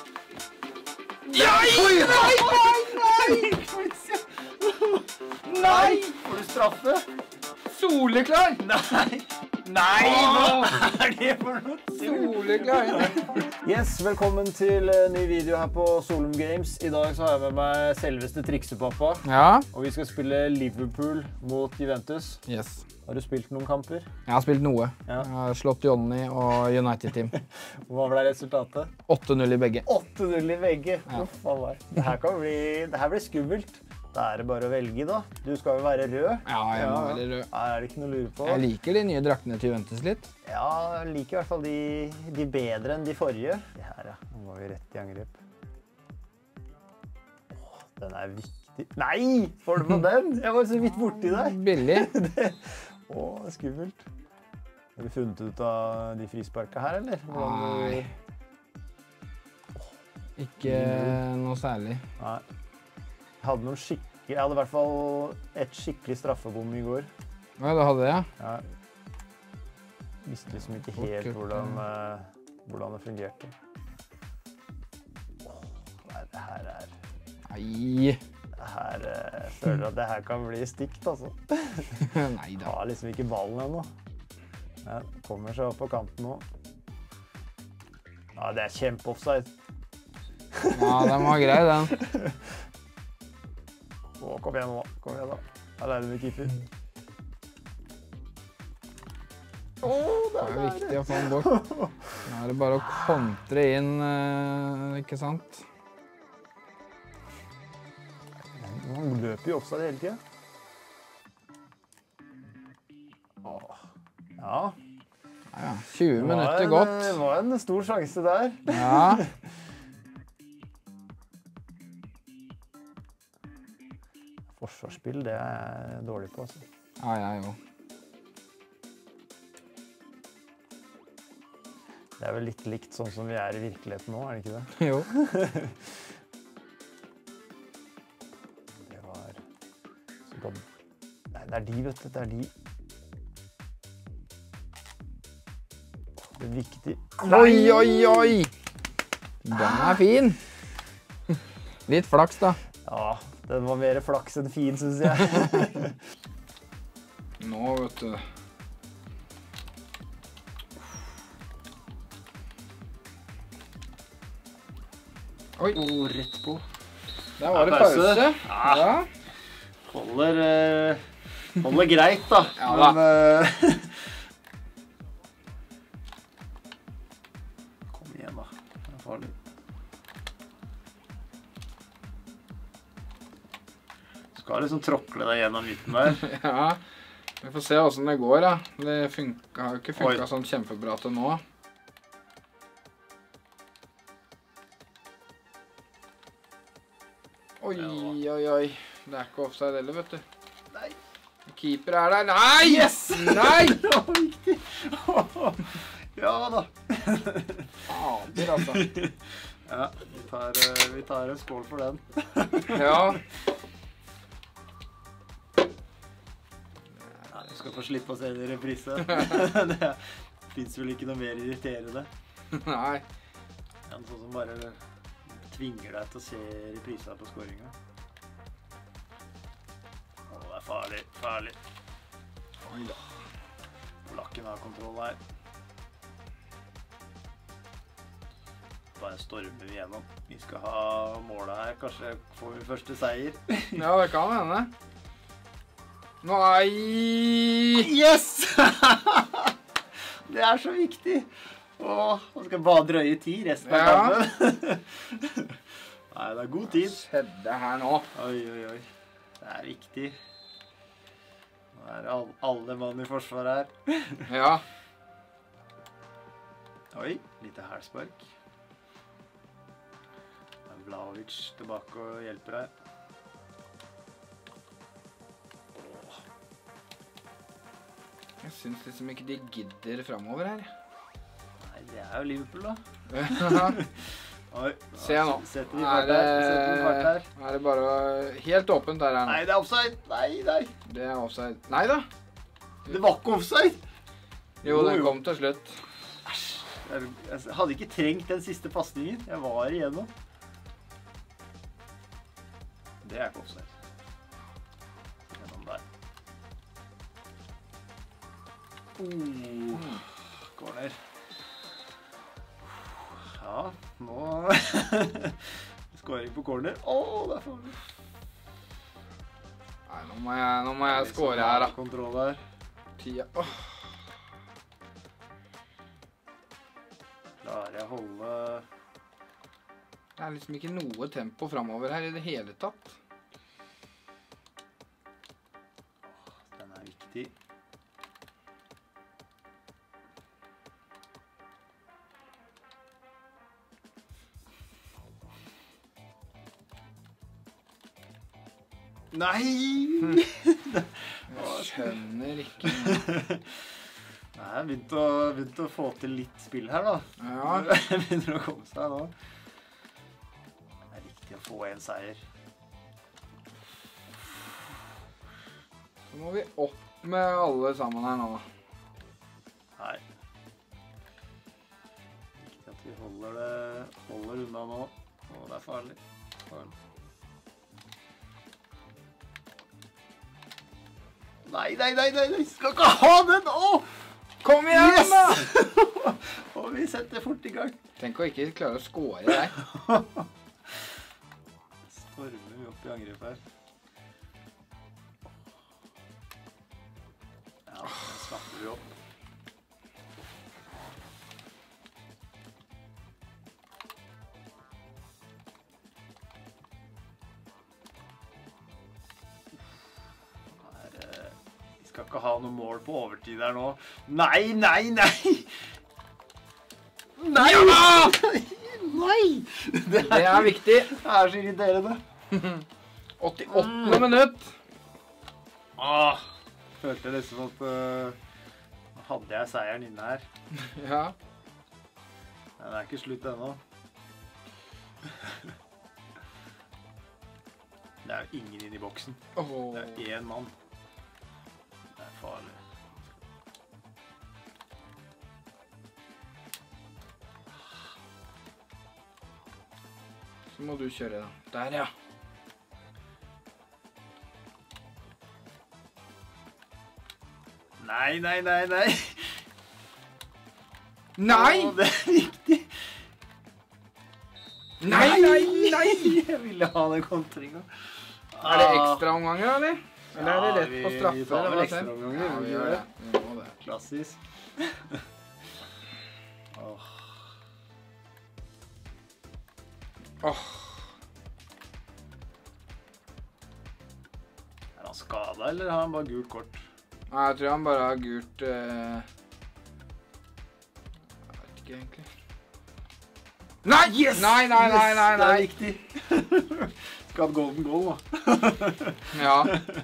Nei! Får du straffe? Soleklar! Nei, hva er det for noe? Soleklar! Yes, velkommen til ny video her på Solum Games. I dag så har jeg med meg selveste triksepappa. Ja. Og vi skal spille Liverpool mot Juventus. Yes. Har du spilt noen kamper? Jeg har spilt noe. Ja. Jeg har slått Johnny og United-team. Hva ble resultatet? 8-0 i begge. 8-0 i begge? Ja. Uff, hva var det? Det her blir skummelt. Da er det bare å velge da. Du skal jo være rød. Ja, jeg må være rød. Er det ikke noe å lure på? Jeg liker de nye draktene til Juventus litt. Ja, jeg liker i hvert fall de bedre enn de forrige. Det her, ja. Nå var vi rett i angrep. Åh, den er viktig. Nei! Får du på den? Jeg var så vidt borti der. Billig. Åh, skummelt. Har du funnet ut av de frisparka her, eller? Nei. Ikke noe særlig. Nei. Jeg hadde i hvert fall et skikkelig straffebom i går. Ja, du hadde det, ja? Ja. Visste liksom ikke helt hvordan det fungerte. Nei, det her er... Nei. Det her, jeg føler at det her kan bli stygt, altså. Nei da. Jeg har liksom ikke ballen ennå. Ja, kommer seg opp på kanten nå. Ja, det er kjempe-offside. Ja, den var grei, den. Å, kom igjen nå. Kom igjen da. Her er det med keeper. Det er viktig å få den bort. Nå er det bare å kontre inn, ikke sant? Han løper jo offside hele tiden. Ja. Ja, 20 minutter godt. Det var en stor sjanse der. Ja. Forsvarsspill, det er jeg dårlig på, altså. Ja, jeg jo. Det er vel litt likt sånn som vi er i virkeligheten nå, er det ikke det? Jo. Det var... Nei, det er de, vet du. Det er de. Det er viktig. Oi, oi, oi! Den er fin. Litt flaks, da. Ja, den var mer flaks enn fin, synes jeg. Nå, vet du. Oi. Rett på. Der var det pause. Ja. Holder greit, da. Ja, da. Men, kom igjen, da. Det er farlig. Skal liksom tråkle deg gjennom midten der. Ja, vi får se hvordan det går, da. Det har jo ikke funket sånn kjempebra til nå. Oi, oi, oi. Det er ikke offside heller, vet du. Nei. Keeper er der. Nei! Yes! Nei! Det var viktig. Ja da. Fader, altså. Ja, vi tar en skål for den. Ja. Du skal få slippe å se det i reprise. Det finnes vel ikke noe mer irriterende. Nei. En sånn som bare tvinger deg til å se reprisa på skåringen. Å, det er farlig, farlig. Oi da. Polakken har kontroll her. Bare stormer vi gjennom. Vi skal ha målet her. Kanskje får vi første seier. Ja, det kan hende. Nei! Yes! Det er så viktig. Åh, man skal bare drøye tid resten av kampen. Nei, det er god tid. Hva skjedde her nå? Oi, oi, oi. Det er viktig. Nå er alle mann i forsvar her. Ja. Oi, lite hælspark. Vlahovic tilbake og hjelper her. Jeg synes liksom ikke de gidder fremover her. Nei, det er jo Liverpool da. Oi, Se nå. Setter vi fart her. Er det bare helt åpent der her nå? Nei, det er offside. Nei, nei. Det er offside. Nei da. Det var ikke offside. Jo, den kom til slutt. Æsj, Jeg hadde ikke trengt den siste passningen. Jeg var igjennom. Det er ikke offside. Gjennom der. Corner. Ja, nå... Skåring på corner. Det er farlig. Nei, nå må jeg skåre her, da. Kontroll her. Tida. Klarer jeg å holde... Det er liksom ikke noe tempo fremover her i det hele tatt. Den er viktig. Nei! Jeg skjønner ikke. Nei, jeg begynte å få til litt spill her, da. Ja. Det begynner å komme seg nå. Det er viktig å få en seier. Så må vi opp med alle sammen her nå. Nei. Viktig at vi holder unna nå. Det er farlig. Nei, skal ikke ha den! Kom igjen, yes! da! Og vi setter fort i gang. Tenk å ikke klare å score der. Stormer vi opp i angrep her. Ja, den slapper vi opp. Skal ikke ha noe mål på overtid her nå. Nei! Nei! Det er viktig. Det er så irriterende. 88. minutt. Følte liksom at hadde jeg seieren inne her. Ja. Men det er ikke slutt ennå. Det er jo ingen inne i boksen. Det er én mann. Det er farlig. Så må du kjøre da. Der, ja. Nei! Nei! Det er viktig. Nei! Jeg ville ha den kontringen. Er det ekstra omganger, eller? Eller er det rett på straffe? Vi tar vel ekstra omganger. Ja, vi gjør det. Vi må det. Klassisk. Er han skadet, eller har han bare gult kort? Nei, jeg tror han bare har gult... Jeg vet ikke egentlig. Nei! Yes! Nei! Det er viktig. Skal ha et golden goal, da. Ja.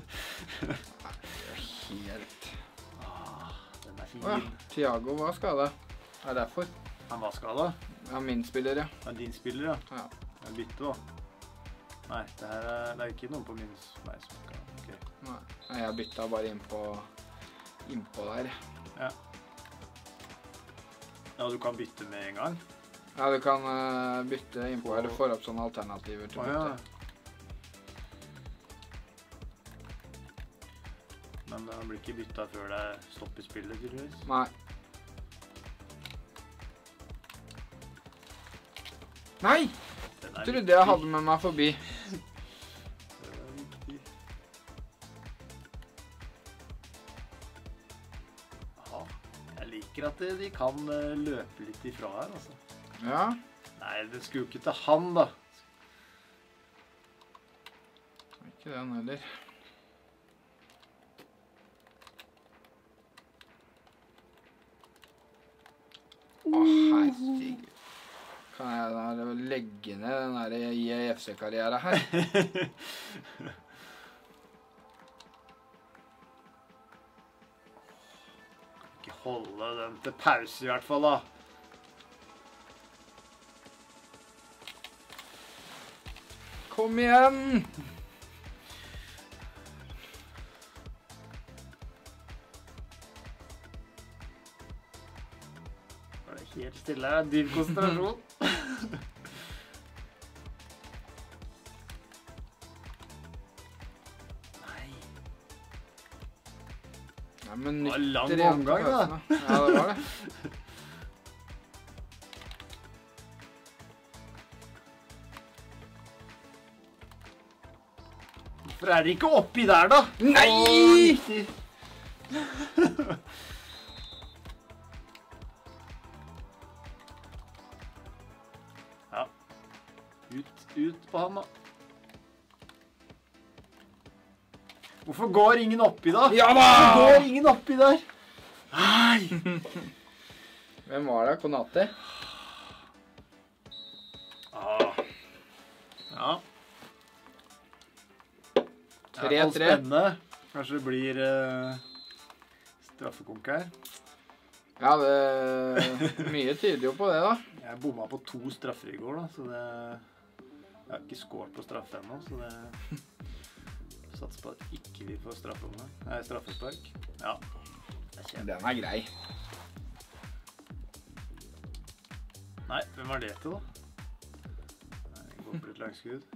Helt... Den er fin. Thiago var skadet. Det er derfor. Han var skadet? Ja, min spiller, ja. Det er din spiller, ja. Ja. Det er bytte, da. Nei, det er ikke noen på meg som skal... Okay. Nei, jeg bytta bare innpå der. Ja. Ja, du kan bytte med en gang? Ja, du kan bytte innpå her. Du får opp sånne alternativer til bytte. Men han blir ikke byttet før det stopper spillet, tydeligvis? Nei. Nei! Jeg trodde jeg hadde med meg forbi. Det er viktig. Ja, jeg liker at de kan løpe litt ifra her, altså. Ja. Nei, det skulle jo ikke til han, da. Ikke den heller. Herregud. Kan jeg da legge ned den der IFC-karriere her? Ikke holde den til pause i hvert fall, da. Kom igjen! helt stille. Dyp konsentrasjon. Nei. Ja, men Det var lang nytter igjen på omgang, da. pausene. Ja, det var det. Hvorfor er dere ikke oppi der, da? Nei! Ja. Ut på han, da. Hvorfor går ingen oppi, da? Ja da! Hvorfor går ingen oppi der? Nei! Hvem var det? Konate? Ja. 3-3. Spennende. Kanskje det blir straffekonk her. Ja, mye tyder jo på det, da. Jeg bomma på 2 straffer i går, da, så det... Jeg har ikke skåret på straffe ennå, så det... Satser på at ikke vi får straffespark. Ja, det er kjent. Den er grei. Nei, hvem var det til, da? Nei, det går på et langskudd.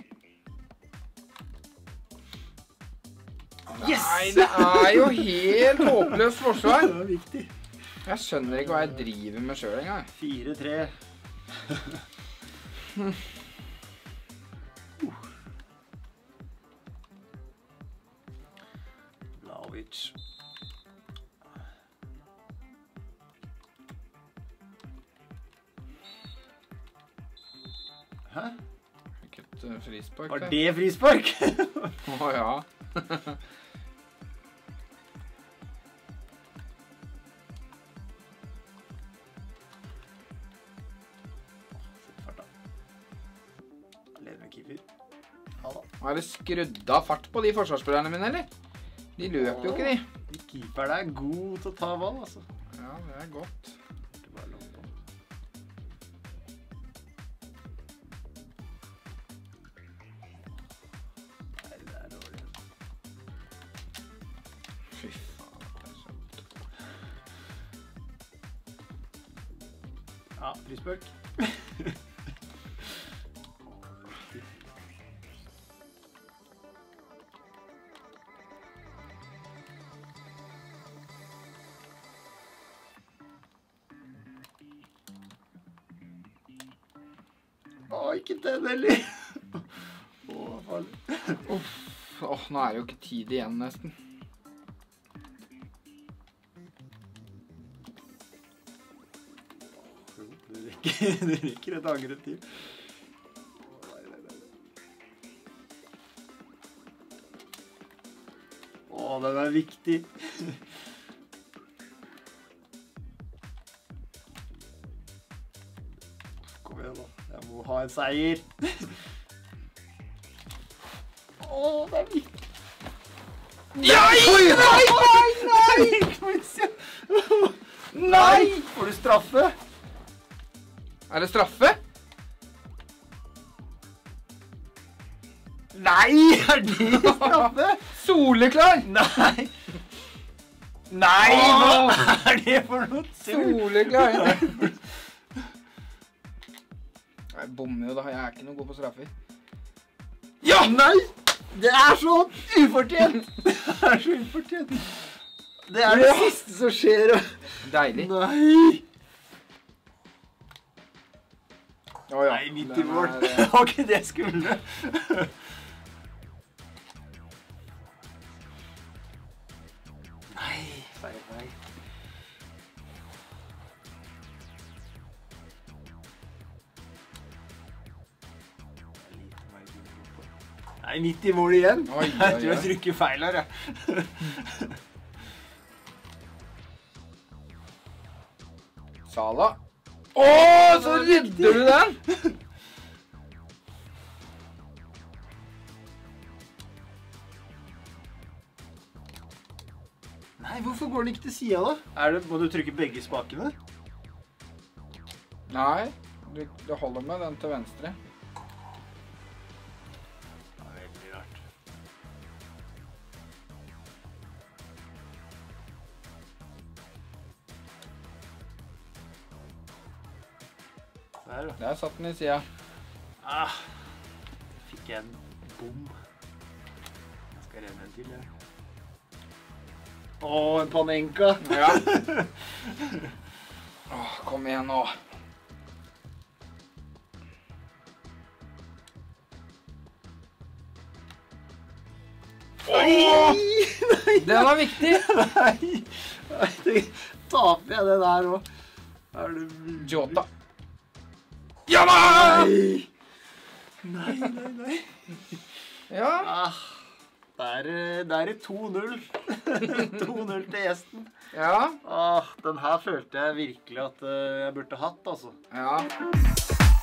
Yes! Nei, det er jo helt håpløst forsvar. Det var viktig. Jeg skjønner ikke hva jeg driver med selv engang. 4-3. Vlahovic. Hæ? Ikke et frispark, Var det frispark? ja. Leder med keeper. Ja da. Er det skrudd av fart på de forsvarsspillerne mine, eller? De løper jo ikke, de. De keeperen er god til å ta ball, altså. Ja, det er godt. Det var langt på. Nei, det er dårlig. Fy faen, det er så... Ja, frispark. Ikke den heller. Farlig. Nå er det jo ikke tid igjen, nesten. Du rekker et angrep til. Den er viktig. Kom igjen da. Jeg må ha en seier. Det er viktig. Nei! Får du straffe? Er det straffe? Nei, er det straffe? Soleklar! Nei. Nei, hva er det for noe tull? Soleklar. Jeg bommer jo da, jeg er ikke noe god på straffer. Ja! Nei! Det er så ufortjent! Det er så ufortjent. Det er det siste som skjer. Deilig. Nei! Ja. Nei, midt i mål. Det var ikke det jeg skulle. Nei, feil vei. Nei, midt i mål igjen. Jeg tror jeg trykker feil her, jeg. Sala. Så redder du den! Nei, hvorfor går den ikke til siden da? Må du trykke begge spakene? Nei, du holder med den til venstre. Veldig rart. Der, Der satt den I siden. Fikk jeg en bom. Jeg skal renne en til, jeg. En panenka! Ja. Kom igjen nå. Den var viktig! Nei, taper jeg det der også. Er det mulig? Jota. Ja da! Nei. Ja. Der er 2-0. 2-0 til gjesten. Ja. Den her følte jeg virkelig at jeg burde hatt, altså. Ja.